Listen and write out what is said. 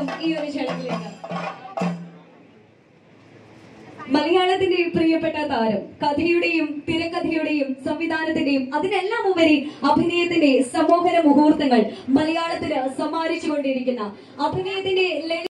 സ്വാഗതം ഈ ഒരു ചടങ്ങിലേക്ക്. മലയാളത്തിന്റെ പ്രിയപ്പെട്ട താരം, കഥയുടെയും തിരക്കഥയുടെയും സംവിധാനത്തിന്റെയും അതിനെല്ലാം ഉപരി അഭിനയത്തിന്റെ സമോഹന മുഹൂർത്തങ്ങൾ മലയാളത്തിന് സമ്മാനിച്ചുകൊണ്ടിരിക്കുന്ന അഭിനയത്തിന്റെ